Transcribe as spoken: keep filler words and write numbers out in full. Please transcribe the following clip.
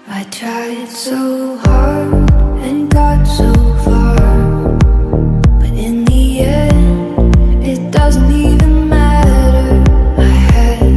I tried so hard and got so far, but in the end, it doesn't even